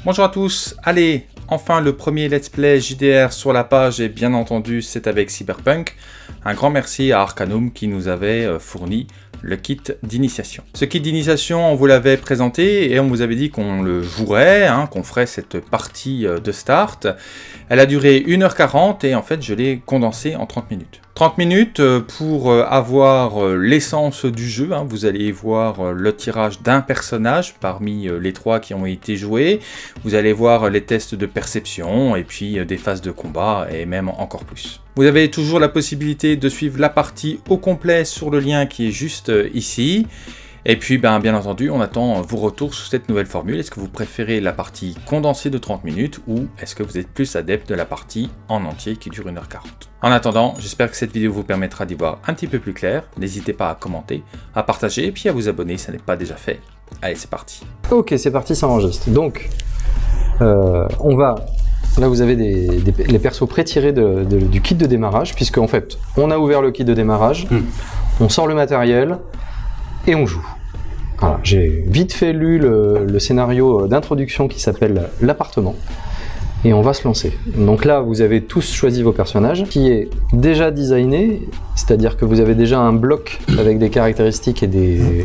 Bonjour à tous, allez, enfin le premier Let's Play JDR sur la page et bien entendu c'est avec Cyberpunk. Un grand merci à Arcanum qui nous avait fourni le kit d'initiation. Ce kit d'initiation, on vous l'avait présenté et on vous avait dit qu'on le jouerait, qu'on ferait cette partie de start. Elle a duré 1h40 et en fait je l'ai condensé en 30 minutes. 30 minutes pour avoir l'essence du jeu, vous allez voir le tirage d'un personnage parmi les 3 qui ont été joués, vous allez voir les tests de perception et puis des phases de combat et même encore plus. Vous avez toujours la possibilité de suivre la partie au complet sur le lien qui est juste ici. Et puis, bien entendu, on attend vos retours sur cette nouvelle formule. Est-ce que vous préférez la partie condensée de 30 minutes ou est-ce que vous êtes plus adepte de la partie en entier qui dure 1h40? En attendant, j'espère que cette vidéo vous permettra d'y voir un petit peu plus clair. N'hésitez pas à commenter, à partager et puis à vous abonner si ça n'est pas déjà fait. Allez, c'est parti. Ok, c'est parti, ça enregistre. Donc, on va... Là, vous avez les persos pré-tirés du kit de démarrage, puisque en fait, on a ouvert le kit de démarrage, on sort le matériel et on joue. Voilà, j'ai vite fait lu le scénario d'introduction qui s'appelle l'appartement et on va se lancer. Donc là, vous avez tous choisi vos personnages qui est déjà designé, c'est-à-dire que vous avez déjà un bloc avec des caractéristiques et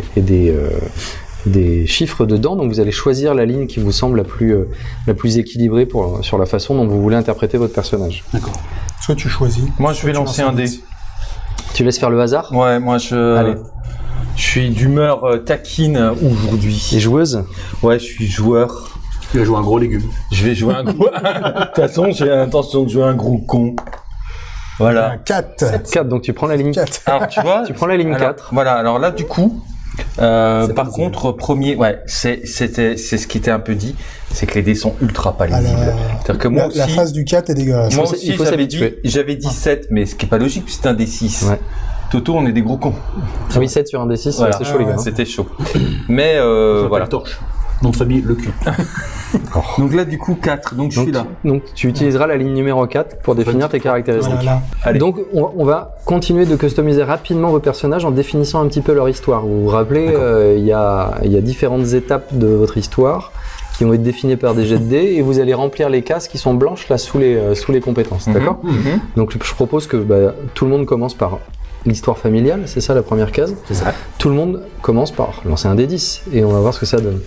des chiffres dedans, donc vous allez choisir la ligne qui vous semble la plus équilibrée sur la façon dont vous voulez interpréter votre personnage. D'accord. Soit tu choisis. Moi, je vais lancer un dé. Tu laisses faire le hasard? Ouais, moi je suis d'humeur taquine aujourd'hui. Et joueuse? Ouais, je suis joueur. Tu vas jouer un gros légume. Je vais jouer un gros... De toute façon, j'ai l'intention de jouer un gros con. Voilà. 4. 4, donc tu prends la ligne 4. Alors, tu vois... Tu prends la ligne 4. Voilà, alors là, du coup... par contre, premier... Ouais, c'est ce qui était un peu dit, c'est que les dés sont ultra pas lisibles. C'est-à-dire que moi aussi... La phase du 4 est dégueulasse. Moi aussi, j'avais dit 7, mais ce qui est pas logique, c'est un D6. Ouais. Toto, on est des gros cons. Ah oui, 7 sur un D6, voilà. C'est chaud les gars. C'était chaud. Mais voilà. Torche. Nom de famille, le cul. Donc là, du coup, 4. Donc je suis là. Donc tu utiliseras la ligne numéro 4 pour définir tes caractéristiques. Voilà. Allez. Donc on va continuer de customiser rapidement vos personnages en définissant un petit peu leur histoire. Vous vous rappelez, il y a différentes étapes de votre histoire qui vont être définies par des jets de dés et vous allez remplir les cases qui sont blanches là sous les compétences. D'accord. Donc je propose que tout le monde commence par l'histoire familiale, c'est ça la première case. C'est ça. Tout le monde commence par lancer un D10 et on va voir ce que ça donne.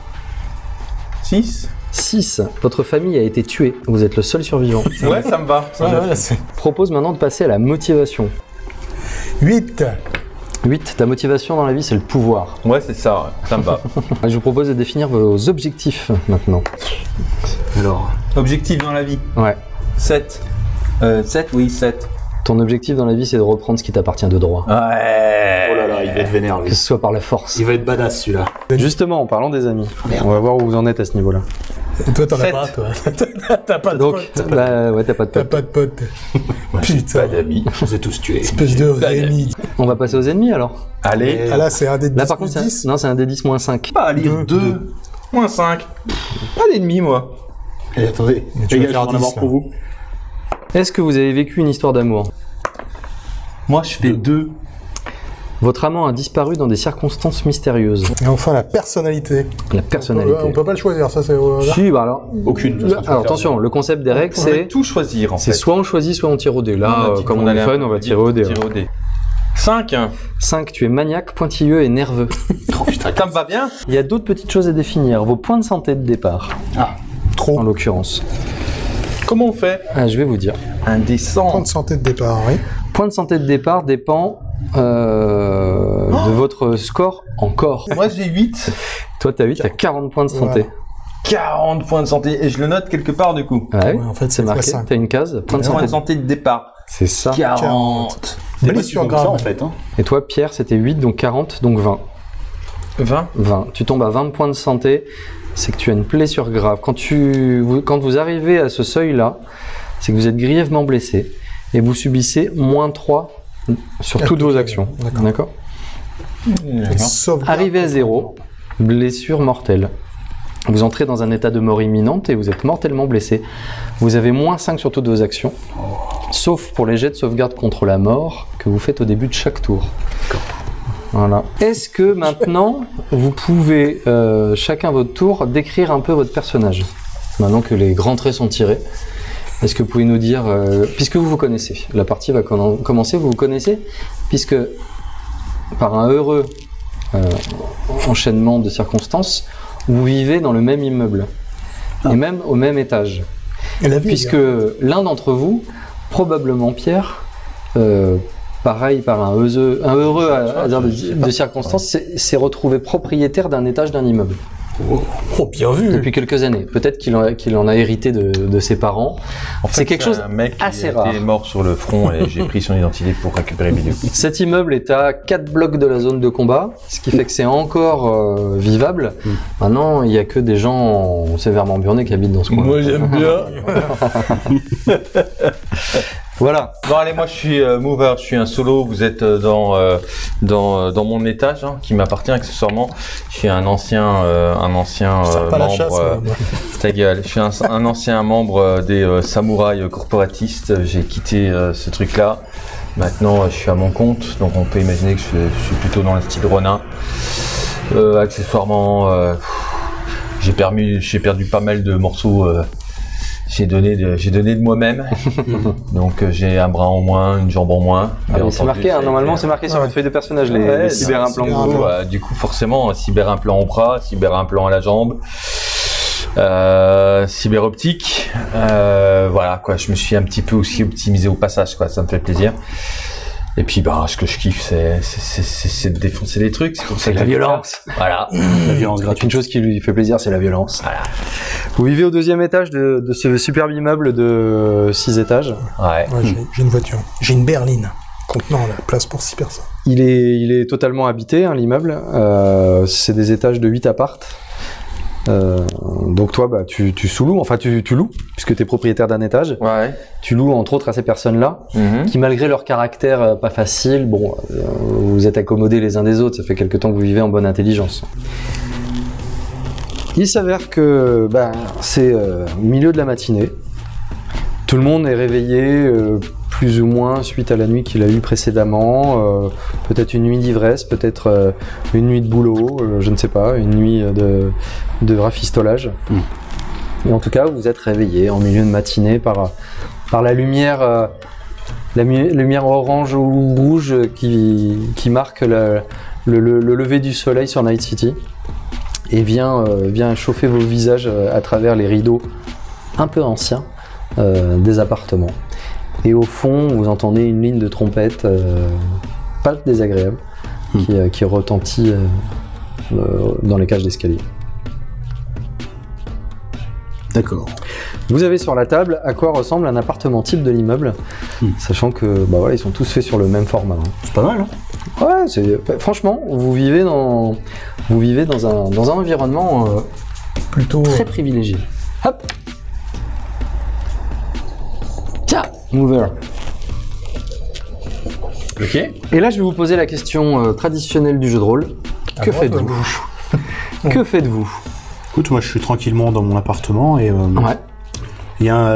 6. Votre famille a été tuée. Vous êtes le seul survivant. Ouais, ça me va. Je propose maintenant de passer à la motivation. 8. 8. Ta motivation dans la vie, c'est le pouvoir. Ouais, c'est ça. Ça me va. Je vous propose de définir vos objectifs maintenant. Alors, objectif dans la vie. Ouais. 7. 7, oui, 7. Ton objectif dans la vie, c'est de reprendre ce qui t'appartient de droit. Ouais. Oh là là, il va être vénère, lui. Que ce soit par la force. Il va être badass, celui-là. Justement, en parlant des amis, on va voir où vous en êtes à ce niveau-là. Et toi, t'en as pas, toi. T'as pas de pote. Ouais, t'as pas de pote. T'as pas de pote. Putain. Pas d'amis. Je vous ai tous tués. Espèce de Rémi. On va passer aux ennemis, alors. Allez. Ah là, c'est un D10 là, par contre, 10. Non, c'est un D10 moins 5. Pas à lire 2. Moins 5. Pas d'ennemis, moi. Et attendez, les gars, je vais en avoir pour vous. Est-ce que vous avez vécu une histoire d'amour? Moi, je fais 2. Votre amant a disparu dans des circonstances mystérieuses. Et enfin, la personnalité. La personnalité. On peut pas le choisir, ça c'est... Si, alors... Aucune. Alors attention, le concept des règles, c'est... tout choisir, en fait. C'est soit on choisit, soit on tire au dé. Là, comme on est fun, on va tirer au dé. 5. 5, tu es maniaque, pointilleux et nerveux. Oh putain, ça me va bien. Il y a d'autres petites choses à définir. Vos points de santé de départ. Ah, trop. En l'occurrence. Comment on fait? Je vais vous dire. Un des 100. Point de santé de départ, oui. Point de santé de départ dépend de votre score en corps. Moi j'ai 8. Toi t'as 8, t'as 40 points de santé. Voilà. 40 points de santé, et je le note quelque part du coup. Ouais, en fait c'est marqué, t'as une case. Point de santé de départ. C'est ça. 40. Blessure grave en fait. Et toi Pierre, c'était 8, donc 40, donc 20. 20. Tu tombes à 20 points de santé, c'est que tu as une blessure grave. Quand vous arrivez à ce seuil-là, c'est que vous êtes grièvement blessé et vous subissez -3 sur toutes vos actions. D'accord. Arrivé à 0, blessure mortelle. Vous entrez dans un état de mort imminente et vous êtes mortellement blessé. Vous avez -5 sur toutes vos actions, sauf pour les jets de sauvegarde contre la mort que vous faites au début de chaque tour. Voilà. Est-ce que maintenant, vous pouvez, chacun votre tour, décrire un peu votre personnage? Maintenant que les grands traits sont tirés, est-ce que vous pouvez nous dire, puisque vous vous connaissez, la partie va commencer, vous vous connaissez, puisque par un heureux enchaînement de circonstances, vous vivez dans le même immeuble, et même au même étage. Puisque l'un d'entre vous, probablement Pierre, pareil par un heureux hasard de circonstances, s'est retrouvé propriétaire d'un étage d'un immeuble. Oh, bien vu. Depuis quelques années. Peut-être qu'il en a hérité de ses parents. En fait, c'est quelque chose un mec assez qui rare. était mort sur le front et j'ai pris son identité pour récupérer le vidéo. Cet immeuble est à 4 blocs de la zone de combat, ce qui fait que c'est encore vivable. Maintenant, il n'y a que des gens sévèrement burnés qui habitent dans ce coin. Moi j'aime bien. Voilà. Bon allez, moi je suis mover, je suis un solo, vous êtes dans mon étage hein, qui m'appartient accessoirement. Je suis un ancien pas la membre, chasse, ta gueule, je suis un ancien membre des samouraïs corporatistes, j'ai quitté ce truc là. Maintenant je suis à mon compte, donc on peut imaginer que je suis plutôt dans le style Ronin. Accessoirement, j'ai perdu pas mal de morceaux. J'ai donné de moi-même, donc j'ai un bras en moins, une jambe en moins. C'est marqué, hein, normalement c'est marqué sur votre feuille de personnage, les cyberimplants. Du coup forcément, cyberimplant au bras, cyberimplant à la jambe, cyberoptique, voilà quoi, je me suis un petit peu aussi optimisé au passage, quoi, ça me fait plaisir. Et puis bah ce que je kiffe c'est de défoncer les trucs, c'est pour ça que la violence. Voilà. La violence gratuite. Une chose qui lui fait plaisir, c'est la violence. Voilà. Vous vivez au 2e étage de ce superbe immeuble de 6 étages. Ouais. Ouais, j'ai une voiture. J'ai une berline contenant la place pour 6 personnes. Il est totalement habité, hein, l'immeuble. C'est des étages de 8 appartes. Donc toi, bah, tu sous-loues, enfin tu loues, puisque tu es propriétaire d'un étage. Ouais. Tu loues entre autres à ces personnes-là, qui malgré leur caractère pas facile, bon, vous êtes accommodés les uns des autres, ça fait quelque temps que vous vivez en bonne intelligence. Il s'avère que bah, c'est au milieu de la matinée, tout le monde est réveillé plus ou moins suite à la nuit qu'il a eue précédemment, peut-être une nuit d'ivresse, peut-être une nuit de boulot, je ne sais pas, une nuit de rafistolage. Et en tout cas, vous êtes réveillé en milieu de matinée par la lumière, lumière orange ou rouge qui marque le lever du soleil sur Night City et vient chauffer vos visages à travers les rideaux un peu anciens des appartements. Et au fond, vous entendez une ligne de trompette pas désagréable qui retentit dans les cages d'escalier. D'accord. Vous avez sur la table à quoi ressemble un appartement type de l'immeuble, sachant que bah voilà, ils sont tous faits sur le même format. Hein. C'est pas mal, hein? Ouais, franchement, vous vivez dans un environnement Plutôt très privilégié. Hop. Tiens, mover. Ok. Et là, je vais vous poser la question traditionnelle du jeu de rôle. Que faites-vous? Que faites-vous? Écoute, moi je suis tranquillement dans mon appartement et Ouais. il y a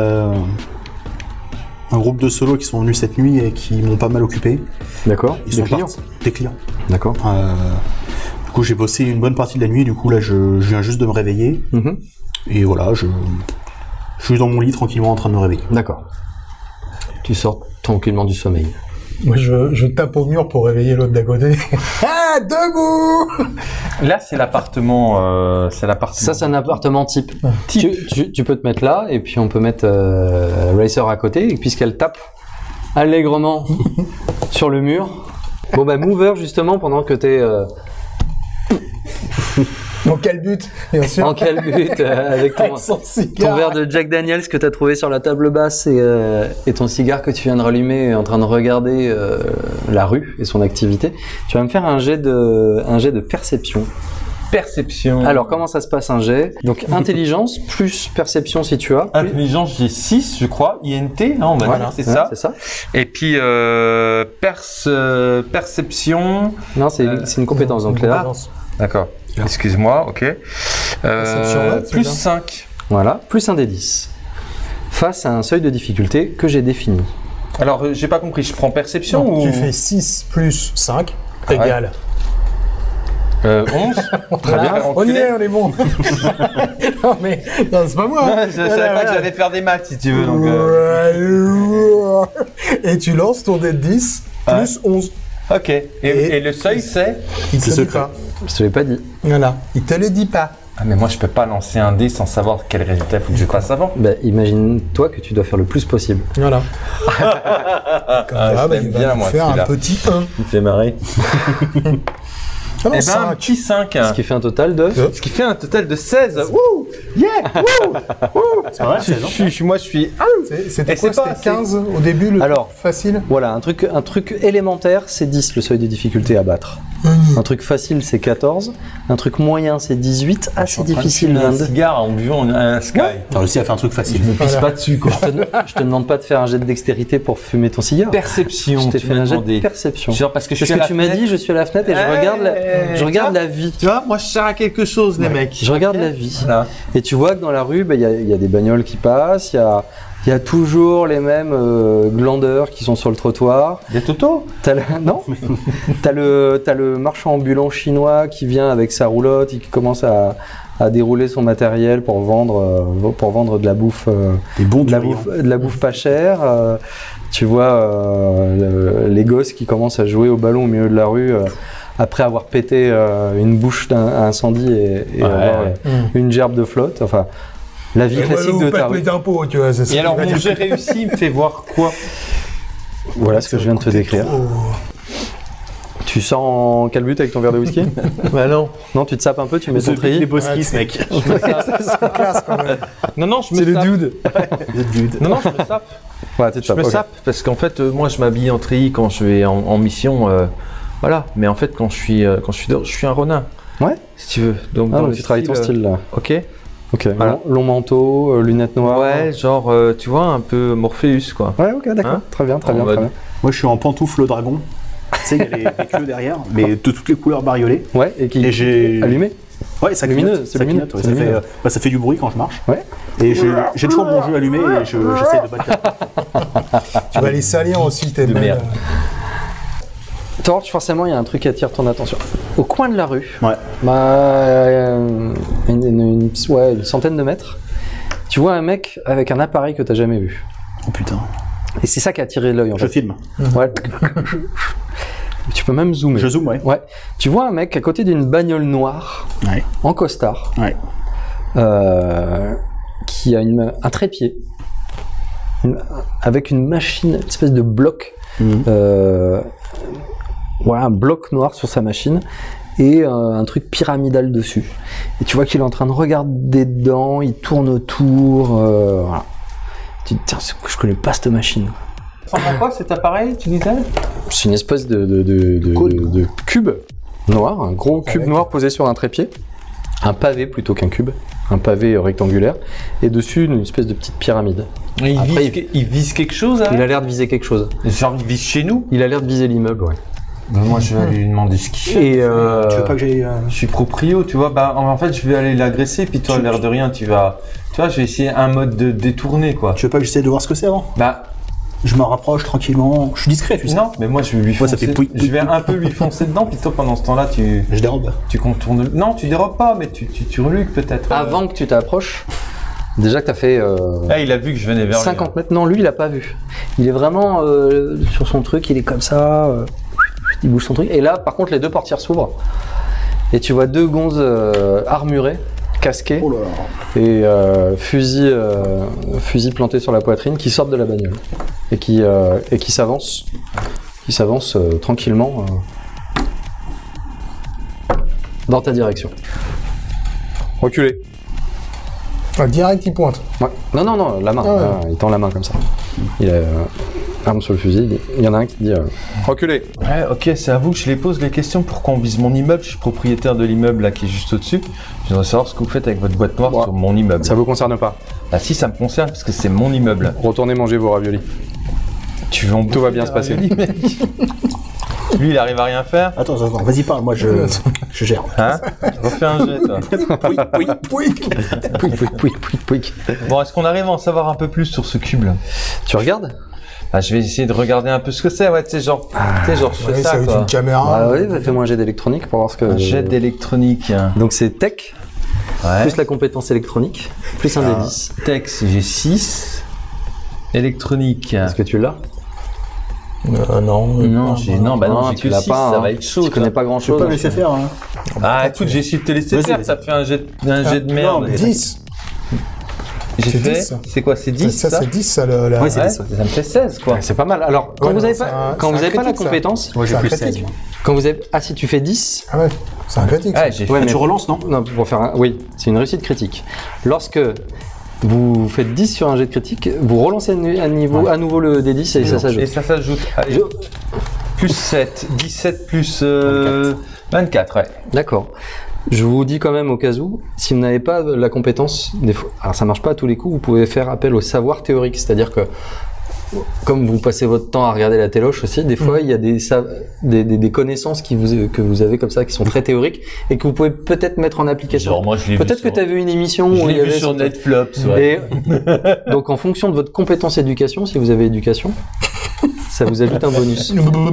un groupe de solos qui sont venus cette nuit et qui m'ont pas mal occupé. D'accord. Ils Des sont clients. partis. Des clients. D'accord. Du coup, j'ai bossé une bonne partie de la nuit. Du coup, là, je viens juste de me réveiller. Et voilà, je suis dans mon lit tranquillement en train de me réveiller. D'accord. Tu sors tranquillement du sommeil. Moi, je tape au mur pour réveiller l'autre d'à côté. Ah, debout! Là, c'est l'appartement. Ça, c'est un appartement type. Tu peux te mettre là, et puis on peut mettre Racer à côté, et puisqu'elle tape allègrement sur le mur. Bon, bah, Mover, justement, pendant que t'es En quel but, bien sûr. en calbute avec Son cigare. ton verre de Jack Daniels que t'as trouvé sur la table basse et ton cigare que tu viens de rallumer en train de regarder la rue et son activité, tu vas me faire un jet de perception. Perception. Alors, comment ça se passe un jet? Donc, intelligence plus perception si tu as. Intelligence, j'ai 6, je crois. INT, non, on va dire, c'est ça. C'est ça. Et puis, perception. Non, c'est une compétence. Donc là, D'accord. Excuse-moi, ok. Perception, plus c'est 5. voilà, plus un des 10. Face à un seuil de difficulté que j'ai défini. Alors, j'ai pas compris, je prends perception Non, ou... tu fais 6 plus 5 ouais. égale 11. Très bien. On y est, on est bon. Non, mais non, c'est pas moi. Je savais pas que j'allais faire des maths, si tu veux. Donc, Et tu lances ton dé de 10 plus 11. Ok. Et le seuil, c'est Il te C'est le dit secret. pas. Je te l'ai pas dit. Voilà. Il te le dit pas. Ah, mais moi, je peux pas lancer un dé sans savoir quel résultat il faut que je fasse avant. Bah, imagine-toi que tu dois faire le plus possible. Voilà. Comme ça, je bah, l'aime il va bien, nous moi, faire un celui-là. petit 1. Il me fait marrer. Ah non, Eh ben, un 5. petit 5. Ce qui fait un total de... Ce qui fait un total de 16. Wouh! Yeah! Wouh! C'est pas mal, 16 ans. Moi, je suis... C'était Et quoi? c'est pas C'était 15 au début, le Alors. facile? Voilà, un truc élémentaire, c'est 10 le seuil de difficulté à battre. Un truc facile, c'est 14. Un truc moyen, c'est 18. Assez difficile, un 22. cigare en buvant un Sky. T'as réussi à faire un truc facile. Je me pisse pas dessus, quoi. Je te demande pas de faire un jet de dextérité pour fumer ton cigare. Perception, Je t'ai tu fait m'as un jet de demandé. perception. Genre parce que je Parce suis à que la tu m'as fenêtre. dit, je suis à la fenêtre et je regarde la vie. Tu vois, moi, je sers à quelque chose, les mecs. Je regarde la vie. Voilà. Et tu vois que dans la rue, il y a des bagnoles qui passent, il y a toujours les mêmes glandeurs qui sont sur le trottoir. Il y a Toto. Non T'as le marchand ambulant chinois qui vient avec sa roulotte et qui commence à dérouler son matériel pour vendre de la bouffe, Des bons de la durians. bouffe pas chère. Tu vois les gosses qui commencent à jouer au ballon au milieu de la rue après avoir pété une bouche d'incendie et avoir une gerbe de flotte. Enfin, la vie classique de ta rue. les impôts, tu vois. Et alors, mon jet réussi me fait voir quoi? Voilà ce que je viens de te décrire. Tu sors en calbute avec ton verre de whisky? Bah non. Non, tu te sapes un peu, tu mets ton Les treillis. boskis, mec. C'est classe quand même. Non, je me sape. dude. Non, je me sape. Ouais, tu te Je me sapes, ok. sape parce qu'en fait, moi, je m'habille en treillis quand je vais en mission. Voilà. Mais en fait, quand je suis dehors, je suis un renard. Ouais. Si tu veux. Donc, Ah, dans donc le tu travailles ton style là. Ok. Ok. Voilà. Long manteau, lunettes noires. Ouais, genre, tu vois, un peu Morpheus, quoi. Ouais, ok, d'accord. Hein Très bien, très En bien, mode- très bien. Moi, je suis en pantoufle dragon. Tu sais, il y a les queues derrière, mais de toutes les couleurs bariolées. Ouais, et qui Et j'ai. allumé. Ouais, ça Lumineux, clignote. c'est Ça lumineux, clignote, ouais, c'est ça fait, lumineux. ça fait du bruit quand je marche. Ouais. Et j'ai toujours mon jeu allumé et j'essaie de battre. Tu vas les salir aussi, tes De mails. merde. Torch, forcément, il y a un truc qui attire ton attention. Au coin de la rue, Ouais. une centaine de mètres, tu vois un mec avec un appareil que tu n'as jamais vu. Oh putain. Et c'est ça qui a attiré l'œil en Je fait. filme. Ouais. Tu peux même zoomer. Je zoome, ouais. Ouais. Tu vois un mec à côté d'une bagnole noire, Ouais. en costard, Ouais. qui a un trépied, avec une machine, une espèce de bloc, voilà, un bloc noir sur sa machine, et un truc pyramidal dessus. Et tu vois qu'il est en train de regarder dedans, il tourne autour, voilà. Tu te dis, tiens, je connais pas cette machine. Ça ressemble à quoi cet appareil, tu disais? C'est une espèce de cube noir, un gros cube noir posé sur un trépied, un pavé plutôt qu'un cube, un pavé rectangulaire, et dessus une espèce de petite pyramide. Il, Après, il vise quelque chose, hein? Il a l'air de viser quelque chose. Genre, il vise chez nous? Il a l'air de viser l'immeuble, ouais. Bah, moi, je vais aller lui demander ce qu'il fait. Et Tu veux pas que j'aille. Je suis proprio, tu vois. Bah, en fait, je vais aller l'agresser, puis toi, l'air de rien, tu vois, je vais essayer un mode de détourner, quoi. Tu veux pas que j'essaie de voir ce que c'est avant? Bah, Je me rapproche tranquillement. Je suis discret, tu sais. non, mais moi, je vais lui Ouais, ça foncer. fait pouic, pouic, Je vais pouic. un peu lui foncer dedans, puis toi, pendant ce temps-là, Je dérobe. tu contournes. Non, tu dérobes pas, mais tu reluques peut-être. avant que tu t'approches, déjà que tu as fait Ah, il a vu que je venais vers 50 mètres, non, lui il a pas vu. Il est vraiment sur son truc, il est comme ça, il bouge son truc. Et là, par contre, les deux portières s'ouvrent. Et tu vois deux gonzes armurées, casquées, Oh là là. et fusil planté sur la poitrine, qui sortent de la bagnole. Et qui s'avancent. Qui s'avancent tranquillement dans ta direction. Reculez. Ah, direct, il pointe. Ouais. Non, la main. Ah ouais. Il tend la main comme ça. Il a arme sur le fusil. Il y en a un qui dit reculez. Ouais, ok, c'est à vous que je les pose les questions. Pourquoi on vise mon immeuble? Je suis propriétaire de l'immeuble là qui est juste au-dessus. Je voudrais savoir ce que vous faites avec votre boîte noire Ouais. sur mon immeuble. Ça vous concerne pas. Ah si, ça me concerne parce que c'est mon immeuble. Retournez manger vos raviolis. Tu veux en Tout va bouffer bien des se passer. raviolis, mec. Lui, il arrive à rien faire. Attends, vas-y parle, moi je gère. Hein? Refais un jet, toi. Oui. Pouic. Bon, est-ce qu'on arrive à en savoir un peu plus sur ce cube là? Tu regardes? Ah, je vais essayer de regarder un peu ce que c'est, ouais, tu sais, genre, je fais Ouais, ça, avec quoi. une caméra. Bah oui, fais-moi un jet d'électronique pour voir ce que... Un jet d'électronique. Donc c'est tech, Ouais. plus la compétence électronique, plus un des 10. Texte, j'ai 6. Électronique. Est-ce que tu l'as? Non. Non, j'ai tu que l'as 6, pas. ça hein. va être chaud. Tu connais ça. pas grand Je peux chose. pas me laisser faire. Hein. Ah, écoute, j'ai essayé de te laisser Vas-y, faire, vas-y. ça fait un jet de merde. 10. J'ai c'est fait, 10, ça. c'est quoi, c'est 10 Ça, c'est 10, ça, la... Ouais, c'est Ouais, 10, ça me fait 16, quoi. Ouais, c'est pas mal. Alors, quand Ouais, vous non, avez c'est pas, un- quand c'est vous un avez pas la critique, ça. compétence, Moi, j'ai C'est un plus critique. 16. moi. quand vous avez, ah si tu fais 10, Ah ouais, c'est un critique. Ouais, j'ai ouais, fait. mais Tu relances, non? non, pour faire un, oui, c'est une réussite critique. Lorsque vous faites 10 sur un jet de critique, vous relancez à nouveau le D10 et ça Et s'ajoute. ça s'ajoute. Allez, plus 7, 17 plus 24, ouais. D'accord. Je vous dis quand même au cas où, si vous n'avez pas la compétence, des fois, alors ça marche pas à tous les coups, vous pouvez faire appel au savoir théorique, c'est-à-dire que comme vous passez votre temps à regarder la téloche aussi, des fois il y a des connaissances que vous avez comme ça qui sont très théoriques et que vous pouvez peut-être mettre en application. Genre, moi, je l'ai vu. Peut-être que tu as vu une émission Je où il y l'ai vu avait sur cette- Netflix, ouais. Et donc en fonction de votre compétence éducation, si vous avez éducation, ça vous ajoute un bonus.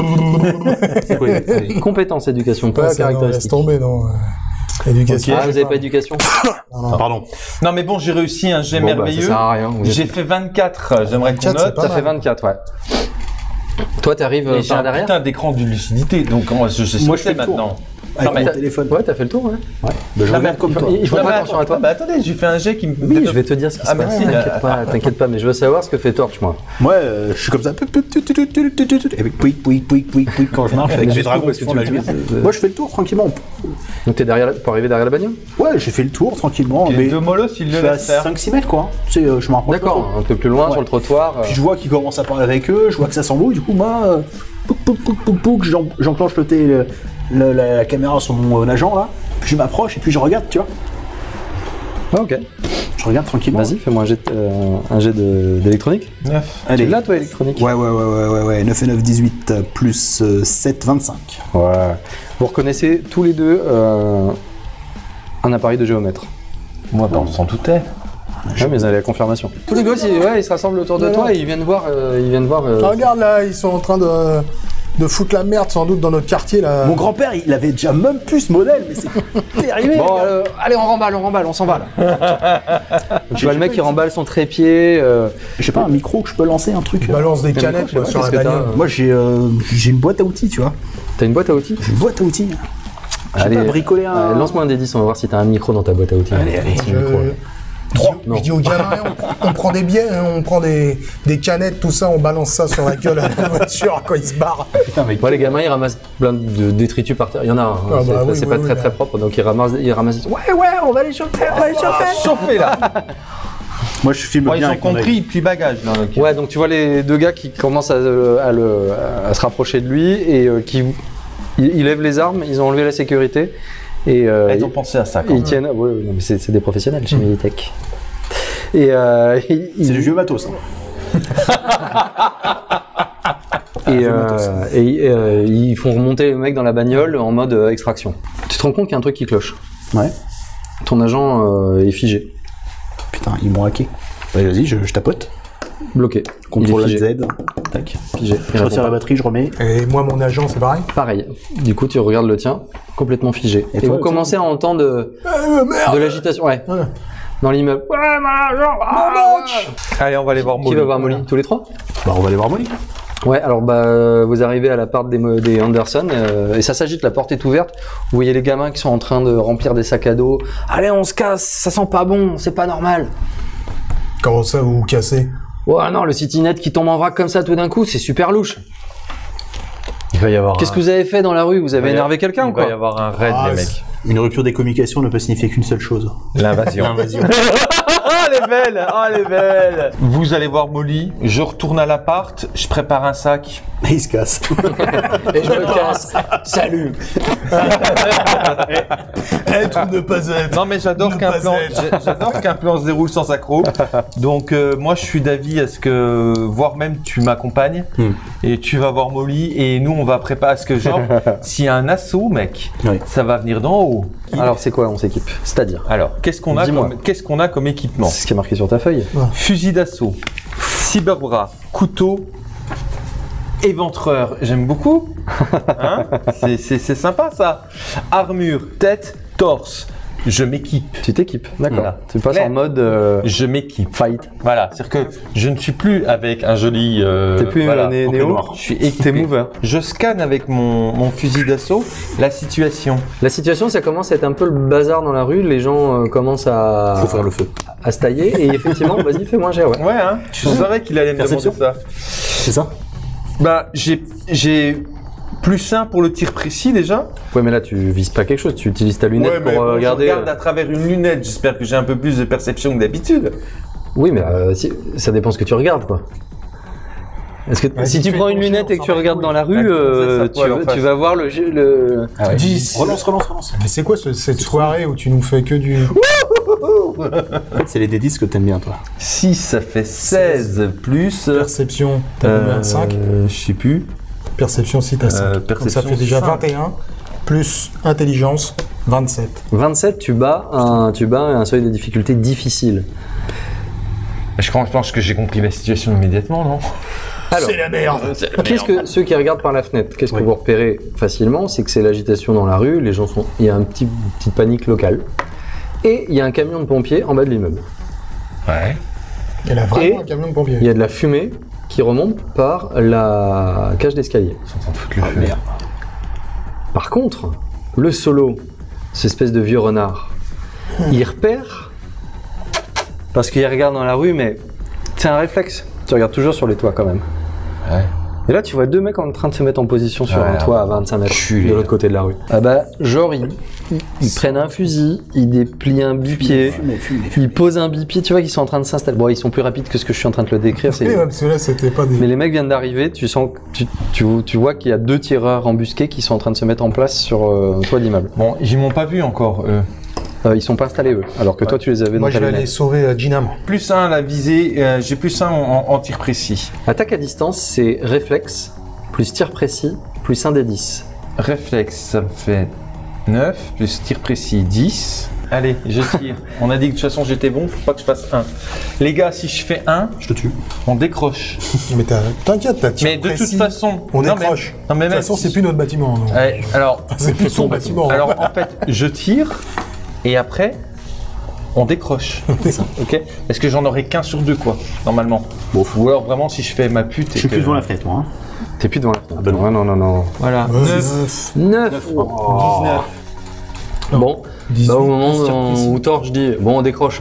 Oui, compétence éducation, pas Ouais, ça, non, laisse caractéristique. tomber, non. Éducation. Ah, vous n'avez pas éducation? Ah, pardon. Non, mais bon, j'ai réussi un jet Bon, bah, ça merveilleux. sert à rien. Vous êtes- J'ai fait 24, j'aimerais qu'on 24, c'est note. pas Ça mal. fait 24, ouais. Toi, t'arrives Et j'ai par un derrière? putain d'écran de lucidité, donc je sais ce Moi, que je fais c'est le tour. maintenant. Avec mais mon t'as- téléphone. Ouais, t'as fait le tour, ouais. Ouais. Ben, je Non, regarde mais- comme toi. Il faut Non, pas mais attention à toi. bah, attendez, j'ai fait un jet qui me. Oui, je vais te dire ce qui se Ah, passe. merci, T'inquiète pas, mais je veux savoir ce que fait Torch, moi. Moi, je suis comme ça. Avec pouic, pouic, pouic, pouic, pouic quand je marche avec Mais les jusqu'où, dragons parce qui que font tu la veux lumière. dire, Moi, je fais le tour tranquillement. Donc t'es derrière, pour arriver derrière la bagnole? Ouais, j'ai fait le tour tranquillement. Les Mais deux molosses, ils je le suis à laissent faire. 5-6 mètres, quoi. Tu sais, je me rapproche. pas D'accord, trop. un peu plus loin Ouais. sur le trottoir. Puis je vois qu'ils commencent à parler avec eux, je vois que ça s'embrouille, du coup, moi, pouc, pouc, pouc, pouc, pouc, j'enclenche la caméra sur mon agent, là, puis je m'approche et puis je regarde, tu vois. Ah, ok. Je regarde tranquillement. Vas-y, fais-moi un jet d'électronique. 9. Allez. Tu l'as, toi, électronique? Ouais. 9 et 9, 18, plus 7, 25. Ouais. Vous reconnaissez tous les deux un appareil de géomètre. Moi, bah, on s'en doutait. Ouais, mais vous avez la confirmation. Tous les gosses, ils se rassemblent autour de Voilà. toi et ils viennent voir. Ah, regarde là, ils sont en train de foutre la merde sans doute dans notre quartier là. Mon grand-père, il avait déjà même plus ce modèle, mais c'est terrible. Bon, allez, on remballe, on s'en va là. Tu vois le mec qui remballe son trépied. J'ai pas un micro que je peux lancer, un truc. Balance des Mais canettes je sais pas, sur la qu'est-ce que bagnole. t'as, Moi, j'ai une boîte à outils, tu vois. T'as une boîte à outils? J'ai une boîte à outils. J'ai Allez, pas bricolé un. lance-moi un des 10, on va voir si t'as un micro dans ta boîte à outils. Allez. Petit micro, là. Je dis aux gamins, on prend des billets, on prend des canettes, tout ça, on balance ça sur la gueule à la voiture quand ils se barrent. Putain, mec. Ouais, les gamins ils ramassent plein de détritus par terre. Il y en a un, hein. Ah, c'est bah oui, c'est oui, pas oui, très là. très propre, donc ils ramassent. Ouais, on va les chauffer, Chauffé là. Moi, je filme Bon, bien ils ont avec mon œil. compris, puis bagage. Là, donc. Ouais, donc tu vois les deux gars qui commencent à se rapprocher de lui et ils lèvent les armes, ils ont enlevé la sécurité et Ils ont pensé à ça quand ils même. tiennent. Ouais, non, mais c'est des professionnels chez Militech. Et C'est du vieux matos. Hein. ils font remonter le mec dans la bagnole en mode extraction. Tu te rends compte qu'il y a un truc qui cloche. Ouais. Ton agent est figé, Putain, ils m'ont hacké. Allez, vas-y, je tapote. bloqué. Contrôle Il est figé. Z. Tac. Figé. Il Je répond retire la pas. batterie, je remets. Et moi, mon agent, c'est pareil. Pareil. Du coup, tu regardes le tien, complètement figé. Et, toi, vous le commencez à entendre de l'agitation. Ouais. Voilà. Dans l'immeuble. Ouais, mon agent. Allez, on va aller voir Molly. Qui va voir Molly? Tous les trois? Bah, on va aller voir Molly. Ouais, alors vous arrivez à l'appart des Anderson et ça s'agite, la porte est ouverte. Vous voyez les gamins qui sont en train de remplir des sacs à dos. Allez, on se casse, ça sent pas bon, c'est pas normal. Comment ça, vous vous cassez? Ouais, non, le CityNet qui tombe en vrac comme ça tout d'un coup, c'est super louche. Il va y avoir. Qu'est-ce que vous avez fait dans la rue? Vous avez énervé quelqu'un ou Il va y quoi? avoir un raid, Ah, les c'est- mecs. Une rupture des communications ne peut signifier qu'une seule chose. L'invasion. L'invasion. Ah, elle est belle! Ah, elle est belle! Vous allez voir Molly, je retourne à l'appart, je prépare un sac. Et il se casse. Et je me casse. Salut. Être ou ne pas être. Non mais j'adore Ne qu'un pas plan, être. j'adore qu'un plan se déroule sans accroc. Donc moi je suis d'avis à ce que, voire même tu m'accompagnes et tu vas voir Molly et nous on va préparer à ce que genre s'il y a un assaut mec, Oui. ça va venir d'en haut. Alors c'est quoi on s'équipe? C'est-à-dire? Alors qu'est-ce qu'on a Dis-moi. qu'est-ce qu'on a comme équipement? C'est ce qui est marqué sur ta feuille. Fusil d'assaut, cyberbras, couteau, Éventreur, j'aime beaucoup. Hein, c'est sympa ça. Armure, tête, torse. Je m'équipe. Tu t'équipes, d'accord. Voilà. Tu passes Clair. en mode Je m'équipe. fight. Voilà, c'est-à-dire que je ne suis plus avec un joli. T'es plus voilà, Néo, je suis équipé. t'es mover. Je scanne avec mon fusil d'assaut la situation. La situation, ça commence à être un peu le bazar dans la rue. Les gens commencent à. Faut faire le feu. À se tailler. Et effectivement, vas-y, fais-moi un jet, ouais. Ouais, hein. Je savais qu'il allait me demander Perception. ça. C'est ça? Bah, j'ai plus 1 pour le tir précis déjà. Ouais, mais là, tu vises pas quelque chose. Tu utilises ta lunette mais pour bon, regarder. Je regarde à travers une lunette. J'espère que j'ai un peu plus de perception que d'habitude. Oui, mais ça dépend ce que tu regardes, quoi. Est-ce que Ouais, si si tu tu prends fais une ton lunette jet, et que on tu s'en regardes bat dans la rue, Ouais, ça poil en face. tu vas voir le... Ah ouais. 10. Relance. Mais c'est quoi cette soirée où tu nous fais que du... En fait, c'est les D10 que t'aimes bien, toi. 6, ça fait 16 plus. Perception, t'as combien? 5. Je sais plus. Perception, si t'as 5. Donc ça perception, fait déjà 5. 21, plus intelligence, 27. 27, tu bats un seuil de difficulté difficile. Je pense que j'ai compris la situation immédiatement, non? Alors, C'est la merde. qu'est-ce que ceux qui regardent par la fenêtre, qu'est-ce que vous repérez facilement, c'est que c'est l'agitation dans la rue, il y a une petite panique locale, et il y a un camion de pompiers en bas de l'immeuble. Ouais. Elle a vraiment Et un camion de pompiers. Il y a de la fumée qui remonte par la cage d'escalier. Ils sont en train de foutre le feu. Merde. Par contre, le solo, cette espèce de vieux renard, il repère parce qu'il regarde dans la rue, mais c'est un réflexe. Tu regardes toujours sur les toits quand même. Ouais. Et là, tu vois deux mecs en train de se mettre en position sur Ouais, un toit à 25 mètres culé. de l'autre côté de la rue. Ah bah, genre, ils prennent un fusil, ils déplient un bipied, ils posent un bipied, tu vois qu'ils sont en train de s'installer. Bon, ils sont plus rapides que ce que je suis en train de le décrire. Oui, ouais, parce que là, c'était pas des... Mais les mecs viennent d'arriver, tu sens, tu vois qu'il y a deux tireurs embusqués qui sont en train de se mettre en place sur un toit d'immeuble. Bon, ils m'ont pas vu encore, eux. Ils sont pas installés eux, alors que toi tu les avais Moi, dans je ta vais aller lunette. sauver Ginam. Plus 1 à la visée, j'ai plus 1 en tir précis. Attaque à distance, c'est réflexe, plus tir précis, plus 1 des 10. Réflexe, ça me fait 9, plus tir précis 10. Allez, je tire. On a dit que de toute façon j'étais bon, faut pas que je fasse 1. Les gars, si je fais 1, Je te tue. on décroche. Mais t'inquiète, t'as tiré Mais de précis. toute façon, On non, décroche. non, mais De toute même façon, si- c'est plus notre bâtiment. non. Ouais, alors, C'est plus son bâtiment. alors en fait, je tire et après, on décroche. Ok. Est-ce que j'en aurai qu'un sur deux, quoi, normalement. Bon. Ou alors vraiment, si je fais ma pute. Je suis plus devant la fenêtre, moi. Hein. T'es plus devant la fenêtre. Ah bah non. Non. Voilà. 9. 9 19. Bon, 18, bah, au moment plus tir précis. où Torche dit, bon on décroche.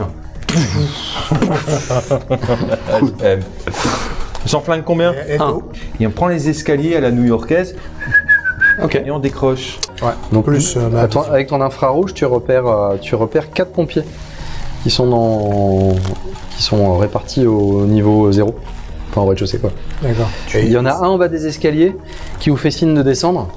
J'en flingue combien? Et Un. oh. Et on prend les escaliers à la new-yorkaise Ok. et on décroche. Donc Plus, avec ton infrarouge, tu repères 4 pompiers qui sont répartis au niveau 0. Enfin au rez-de-chaussée quoi. D'accord. Il y en a un en bas des escaliers qui vous fait signe de descendre.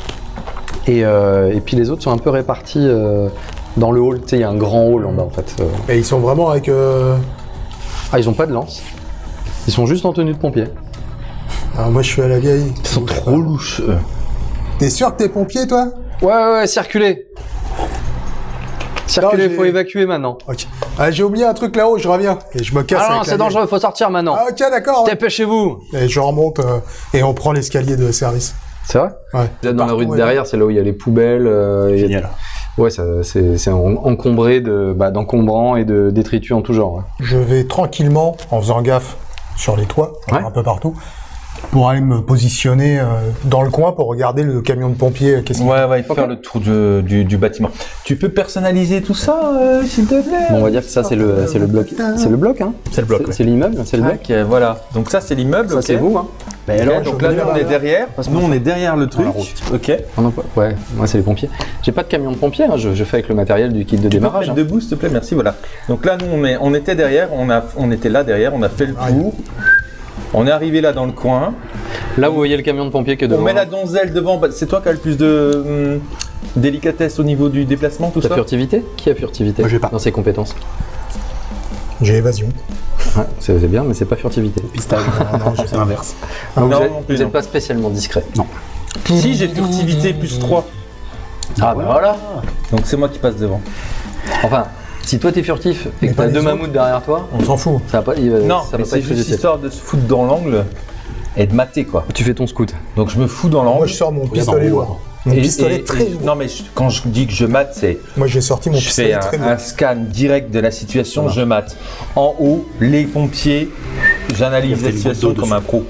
Et puis les autres sont un peu répartis dans le hall. Tu sais, il y a un grand hall en bas en fait. Et ils sont vraiment avec... Ah, ils ont pas de lance. Ils sont juste en tenue de pompier. Alors moi, je suis à la vieille. Ils sont trop louches, eux. T'es sûr que t'es pompier, toi? Ouais, circulez. Circulez, Non, faut j'ai- évacuer maintenant. Ok. Ah, j'ai oublié un truc là-haut, je reviens. Et je me casse Ah non, avec la c'est vieille. dangereux, faut sortir maintenant. Ah, ok, d'accord. Ouais. Dépêchez-vous. Et je remonte et on prend l'escalier de service. C'est vrai? Ouais. Vous êtes dans la rue de Ouais. derrière, c'est là où il y a les poubelles. il y a- Génial. Ouais, c'est encombré d'encombrants et de détritus en tout genre. Ouais. Je vais tranquillement, en faisant gaffe sur les toits, Ouais. un peu partout, pour aller me positionner dans le coin pour regarder le camion de pompiers. Qu'est-ce qu'il Ouais, il faut Ok. faire le tour du bâtiment. Tu peux personnaliser tout ça, s'il te plaît? Bon, on va dire que ça c'est le bloc. C'est le bloc, hein? C'est le bloc, ouais. C'est l'immeuble, c'est le bloc. Ok, voilà. Donc ça, c'est l'immeuble, Ça ok. c'est vous, hein? Bah Ok, alors, donc là, nous, on est derrière. Nous, on est derrière le truc. la route. Ok. Ah non, ouais, moi c'est les pompiers. J'ai pas de camion de pompiers, hein, je fais avec le matériel du kit de Tu peux te démarrage. mettre debout, s'il te plaît, merci, voilà. Donc là, nous, on était derrière, on était là derrière, on a fait le tour. On est arrivé là dans le coin. Là, vous voyez le camion de pompiers que On devant. met la donzelle devant. Bah, c'est toi qui as le plus de délicatesse au niveau du déplacement, tout T'as ça? furtivité? Qui a furtivité Moi, j'ai pas. dans ses compétences? J'ai évasion. Ouais, c'est bien, mais c'est pas furtivité. Pistage. non, c'est l'inverse. Donc, Non, vous non plus, êtes non. pas spécialement discret. Si, j'ai furtivité plus 3. Ah bah voilà. Donc c'est moi qui passe devant. Enfin, si toi t'es furtif et Mais que pas t'as les deux autres. mammouths derrière toi, On s'en fout. ça va pas, Non, ça mais va pas c'est être juste utile. histoire de se foutre dans l'angle. et de mater quoi. Tu fais ton scout. Donc je me fous dans Moi, l'angle. je sors mon Regarde pistolet en haut, lourd. Mon pistolet très lourd. Non mais quand je dis que je mate, c'est Moi, j'ai sorti mon je fais pistolet très lourd. un scan direct de la situation, je mate. En haut, les pompiers, j'analyse Il y a la fait une situation goutte d'eau comme un pro.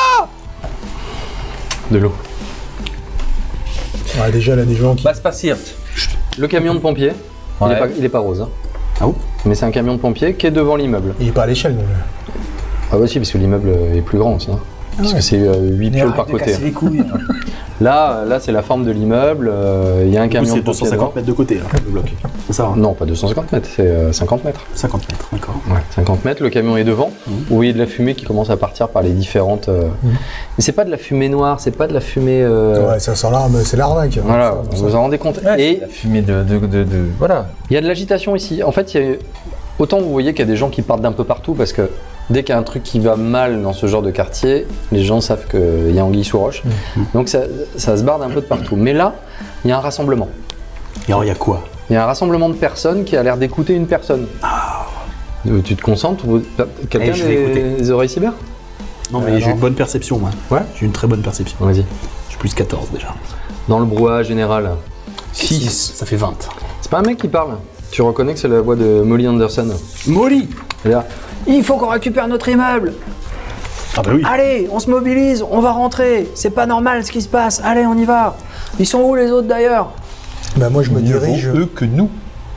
De l'eau. Ouais, déjà, là, des gens qui. Passe passiert. Le camion de pompier, Ouais. il est pas rose. Hein. Ah bon? Mais c'est un camion de pompier qui est devant l'immeuble. Il est pas à l'échelle, non. Ah bah si, parce que l'immeuble est plus grand aussi. Hein. Parce que c'est 8 pioles par côté. Les couilles. Là c'est la forme de l'immeuble. Il y a un Du coup, camion c'est de pompier devant. 250 mètres de côté, là, le bloc. C'est ça, hein? Non, pas 250 mètres, c'est 50 mètres. 50 mètres, d'accord. Ouais, 50 mètres, le camion est devant. Vous voyez de la fumée qui commence à partir par les différentes... Mais c'est pas de la fumée noire, c'est pas de la fumée... Ouais, ça sent l'arme, c'est l'arnaque. Voilà, vous vous en rendez compte. Et la fumée de voilà. il y a de l'agitation ici. En fait, autant vous voyez qu'il y a des gens qui partent d'un peu partout parce que dès qu'il y a un truc qui va mal dans ce genre de quartier, les gens savent qu'il y a anguille sous roche. Donc ça se barde un peu de partout. Mais là, il y a un rassemblement. Et alors, il y a quoi? Il y a un rassemblement de personnes qui a l'air d'écouter une personne. Tu te concentres? Quelqu'un je vais écouter. des oreilles cyber? Non, mais j'ai une bonne perception, moi. Ouais. J'ai une très bonne perception. Vas-y. J'ai plus 14 déjà. Dans le brouhaha général. 6, ça fait 20. C'est pas un mec qui parle. Tu reconnais que c'est la voix de Molly Anderson. Molly! Elle est là. Il faut qu'on récupère notre immeuble. Ah bah oui. Allez, on se mobilise, on va rentrer. C'est pas normal ce qui se passe. Allez, on y va. Ils sont où les autres d'ailleurs? Bah, moi, je me dirige. eux que nous.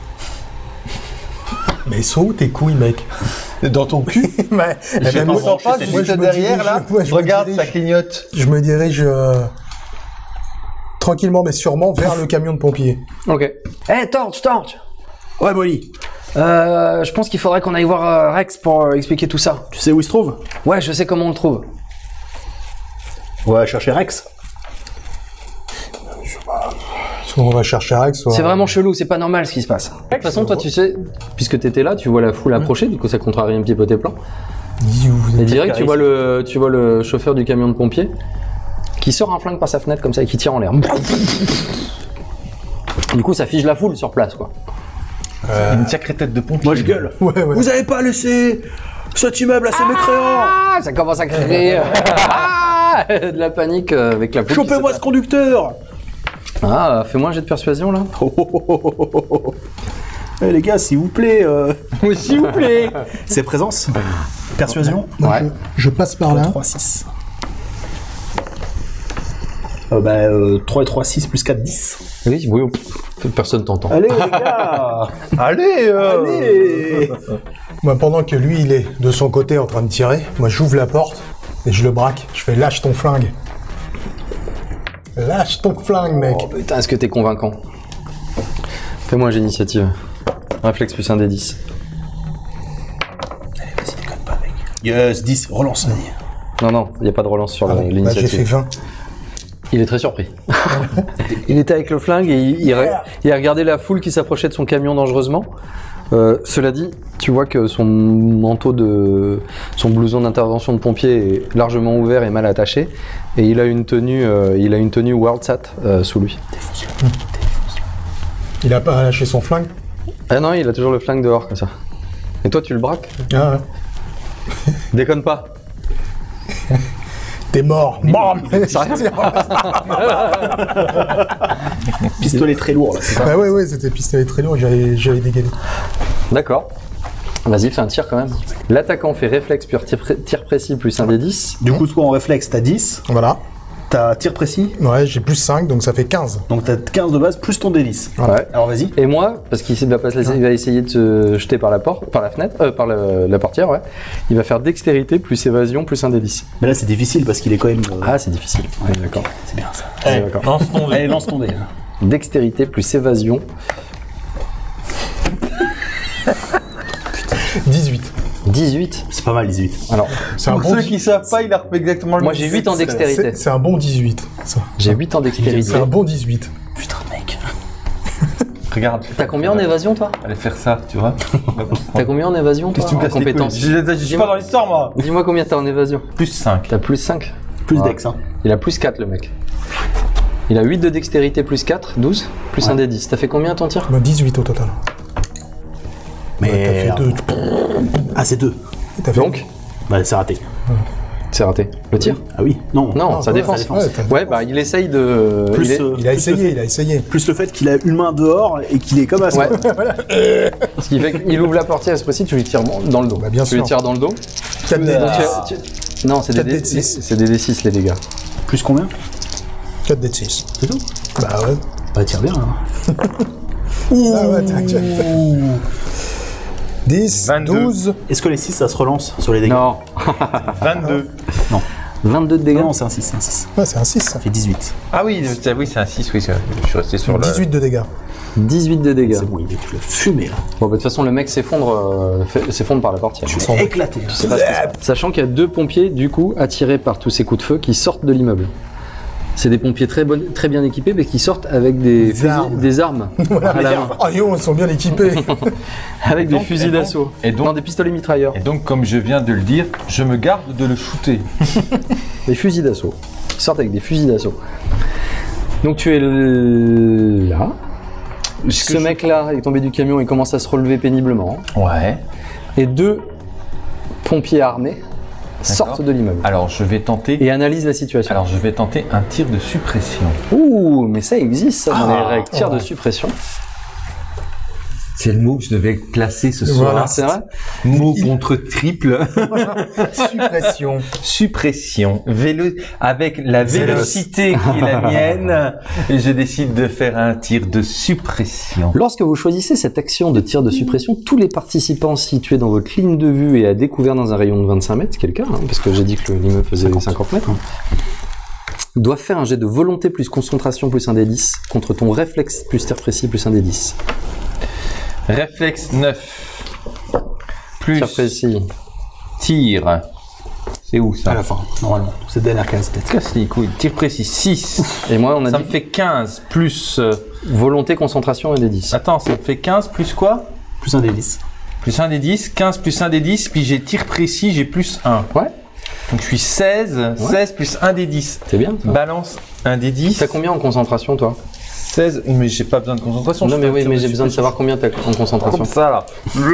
Mais ils sont où tes couilles, mec? Dans ton cul. Ouais, eh ben, moi, sens pas que moi, j'étais me derrière dirige- là. moi, je me Regarde, dirige- ça clignote. Je me dirige tranquillement, mais sûrement, vers le camion de pompiers. Ok. Hé, Torch. Ouais, Molly. Je pense qu'il faudrait qu'on aille voir Rex pour expliquer tout ça. Tu sais où il se trouve? Ouais, je sais comment on le trouve. On va chercher Rex. Soit on va chercher Rex, soit. C'est vraiment chelou, c'est pas normal ce qui se passe. De toute façon, toi, tu sais, puisque t'étais là, tu vois la foule approcher, du coup, ça contrarie un petit peu tes plans. Et direct, tu vois le chauffeur du camion de pompier qui sort un flingue par sa fenêtre comme ça et qui tire en l'air. Du coup, ça fige la foule sur place, quoi. Une sacrée tête de pompier. Moi, je gueule. Ouais, ouais. Vous avez pas laissé cet immeuble à ces mécréants! Ah, ça commence à crier. Ah, de la panique avec la foule. qui Chopez-moi se- ce conducteur! Ah, fais-moi un jet de persuasion là. Eh les gars, s'il vous plaît. Oui, s'il vous plaît. C'est présence? Persuasion? Moi, je passe par là. 3, 6. 3 et 3, 6 plus 4, 10. Oui, oui, personne t'entend. Allez les gars! Allez, Allez! Moi, pendant que lui, il est de son côté en train de tirer, moi, j'ouvre la porte et je le braque. Je fais lâche ton flingue. Lâche ton flingue, mec. Oh putain, est-ce que t'es convaincant? Fais-moi un jet d'initiative. Réflexe plus 1 des 10. Allez, vas-y, déconne pas, mec. Yes, 10, relance, vas-y. Non, il n'y a pas de relance sur Bah, j'ai fait l'initiative. 20. Il est très surpris. Il était avec le flingue et il a regardé la foule qui s'approchait de son camion dangereusement. Cela dit, tu vois que son manteau son blouson d'intervention de pompier est largement ouvert et mal attaché, et il a une tenue WorldSat sous lui. Il a pas lâché son flingue? Ah non, il a toujours le flingue dehors comme ça. Et toi, tu le braques? Ah, ouais. Déconne pas. T'es mort. Bam. Pistolet très lourd, là, c'est ça? Bah ouais, c'était pistolet très lourd, j'avais dégainé. D'accord. Vas-y, fais un tir quand même. L'attaquant fait réflexe pur tir précis plus 1 des 10. Du coup, toi en réflexe, t'as 10. Voilà. T'as tir précis. Ouais, j'ai plus 5, donc ça fait 15. Donc t'as 15 de base plus ton D10. Ouais. Alors vas-y. Et moi, parce qu'il va essayer de se jeter par la fenêtre, par la portière, ouais. Il va faire dextérité plus évasion plus 1 des 10. Mais là, c'est difficile parce qu'il est quand même. Ah, c'est difficile. Ouais, d'accord. C'est bien ça. Ouais, d'accord. lance ton dé. Allez, lance ton dé. Dextérité plus évasion. 18. 18. C'est pas mal, 18. Alors, C'est un Pour bon ceux qui savent pas, il a refait exactement le moi même. j'ai 8 en dextérité. C'est un bon 18. Ça. J'ai 8 en dextérité. C'est un bon 18. Putain, mec. Regarde. T'as combien en évasion, toi? Allez faire ça, tu vois. T'as combien en évasion, toi? Qu'est-ce que tu me En casses les couilles? compétence. Je suis pas dans l'histoire, moi. Dis-moi combien t'as en évasion. Plus 5. T'as plus 5. Plus Ah. dex, hein. Il a plus 4, le mec. Il a 8 de dextérité plus 4, 12, plus 1 des 10. T'as fait combien ton tir? Bah, 18 au total. Mais. Ouais, t'as fait 2. Ah, c'est 2. T'as fait Donc, Bah, c'est raté. c'est C'est raté. Le tir? Ah oui. Non. Non, sa défense. Ouais, bah il essaye de... Plus, Il a essayé. plus le fait qu'il a une main dehors et qu'il est comme à Ouais. Ce qui fait qu'il ouvre la portière, à ce possible, tu lui tires dans le dos. Bah, bien tu lui sûr. tires dans le dos. 4 d Non, c'est des 4 d de 6. C'est des D6 les dégâts. Plus combien? 4 d de 6. C'est tout? Bah ouais. Bah tire bien. Hein. Ah ouais, t'inquiète. 10, 22. 12. Est-ce que les 6 ça se relance sur les dégâts? Non. 22. 22 de dégâts. Non, c'est un 6, c'est un 6. Ouais, c'est un 6 ça. Ça fait 18. Ah oui, c'est un 6, oui, je suis resté sur le... 18 de dégâts. 18 de dégâts. C'est bon, il est fumé là. Bon, bah, de toute façon, le mec s'effondre par la portière. Je suis éclaté. Je sais pas ce qui se passe. Sachant qu'il y a 2 pompiers, du coup, attirés par tous ces coups de feu, qui sortent de l'immeuble. C'est des pompiers très bien équipés, mais qui sortent avec des armes à la main. Oh yo, ils sont bien équipés. Avec des donc- fusils et donc- d'assaut. et donc- Non, des pistolets mitrailleurs. Et donc, comme je viens de le dire, je me garde de le shooter. Des fusils d'assaut. Ils sortent avec des fusils d'assaut. Donc tu es là. Ce mec-là est tombé du camion et commence à se relever péniblement. Ouais. Et 2 pompiers armés sortent de l'immeuble Alors, je vais tenter... et analysent la situation. Alors, je vais tenter un tir de suppression. Ouh, mais ça existe ça dans les règles. Tir de suppression. C'est le mot que je devais placer ce soir. Voilà. C'est vrai? Mot contre triple. Suppression. Suppression. Avec la vélocité qui est la mienne, je décide de faire un tir de suppression. Lorsque vous choisissez cette action de tir de suppression, tous les participants situés dans votre ligne de vue et à découvert dans un rayon de 25 mètres, ce qui est le cas, hein, parce que j'ai dit que l'immeuble faisait 50 mètres, doivent faire un jet de volonté plus concentration plus un des 10 contre ton réflexe plus tir précis plus un des 10. Réflexe 9. Plus Tir précis. tir. C'est où À ça? la fin, normalement. C'est dernière case peut-être. Casse les couilles. Tir précis 6. Et moi, on a Ça dit me fait 15 plus... volonté, concentration et des 10. Attends, ça me fait 15 plus quoi? Plus un des 10. Plus 1 des 10. 15 plus 1 des 10. Puis j'ai tir précis, j'ai plus 1. Ouais, Donc je suis 16. 16 plus 1 des 10. c'est bien. ça. Balance 1 des 10. T'as combien en concentration, toi? 16. Mais j'ai pas besoin de concentration. Non, je mais fais un oui, tir mais j'ai besoin de savoir combien t'as en concentration. Comme ça là.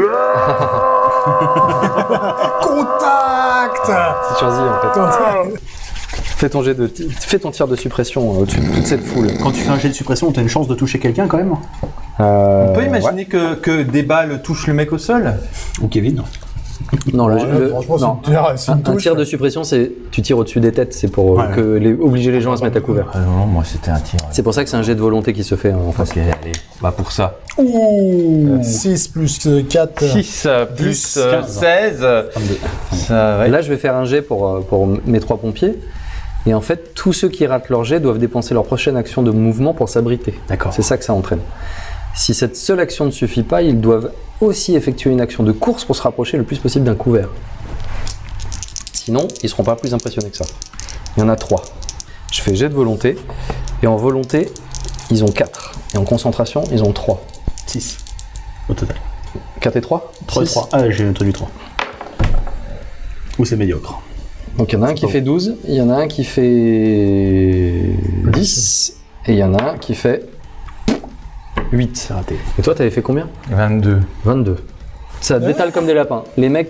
Contact. C'est Churzy, en fait. Fais ton tir de suppression au-dessus de toute cette foule. Quand tu fais un jet de suppression, t'as une chance de toucher quelqu'un quand même. On peut imaginer que des balles touchent le mec au sol? Ou Kevin. Non, Franchement, non. c'est une Un touche. tir de suppression, c'est tu tires au-dessus des têtes, c'est pour Ouais. obliger les gens à se mettre à couvert. Ah non, moi c'était un tir. C'est pour ça que c'est un jet de volonté qui se fait en face. Ok, allez. Bah pour ça. Ouh, 6 plus 4. 6 plus 15. 16. Ça, ouais. Là, je vais faire un jet pour mes 3 pompiers. Et en fait, tous ceux qui ratent leur jet doivent dépenser leur prochaine action de mouvement pour s'abriter. D'accord. C'est ça que ça entraîne. Si cette seule action ne suffit pas, ils doivent aussi effectuer une action de course pour se rapprocher le plus possible d'un couvert. Sinon, ils ne seront pas plus impressionnés que ça. Il y en a 3. Je fais jet de volonté. Et en volonté, ils ont 4. Et en concentration, ils ont 3. 6. Au total. 4 et 3 3 et 3. Ah, j'ai entendu 3. Ou c'est médiocre. Donc il y en a un qui fait 12, il y en a un qui fait 10, et il y en a un qui fait 8. C'est raté. Et toi, t'avais fait combien? 22. 22. Ça détale comme des lapins. Les mecs,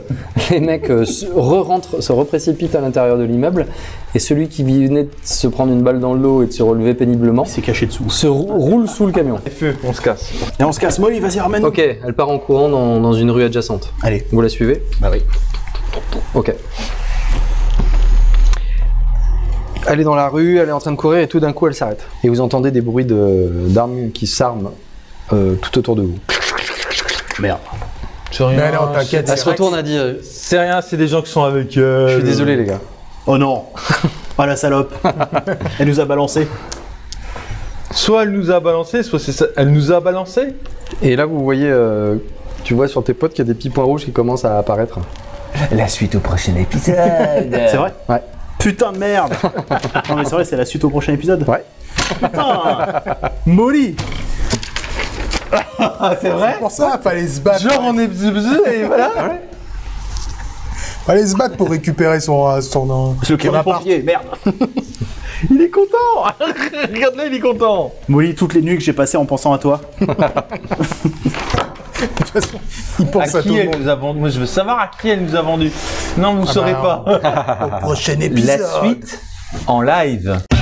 se reprécipitent à l'intérieur de l'immeuble, et celui qui venait de se prendre une balle dans le dos et de se relever péniblement Il s'est caché dessous. se roule sous le camion. Feu, on se casse. Et on se casse. Molly, vas-y, ramène. Ok, elle part en courant dans une rue adjacente. Allez. Vous la suivez? Bah oui. Ok. Elle est dans la rue, elle est en train de courir et tout d'un coup elle s'arrête. Et vous entendez des bruits d'armes qui s'arment tout autour de vous. Merde. Mais non, t'inquiète. Elle se retourne, elle dit C'est rien, c'est des gens qui sont avec eux. je suis désolé les gars. Oh non. Oh la salope. Elle nous a balancé. Soit elle nous a balancé, soit c'est ça. Elle nous a balancé. Et là vous voyez, tu vois sur tes potes qu'il y a des petits points rouges qui commencent à apparaître. La suite au prochain épisode. C'est vrai? Ouais. Putain de merde. Non mais c'est vrai, c'est la suite au prochain épisode. Ouais. Putain. Molly. C'est vrai? Pour ça, fallait se battre. Genre on est bzz et voilà. Fallait se battre pour récupérer son Le son camion appart. pompier, merde. Il est content. Regarde-le, il est content. Molly, toutes les nuits que j'ai passées en pensant à toi. Il pense à À tout qui le elle monde. nous a vendu? Moi je veux savoir à qui elle nous a vendu. Non, vous saurez bah, pas. Au prochain épisode. La suite en live.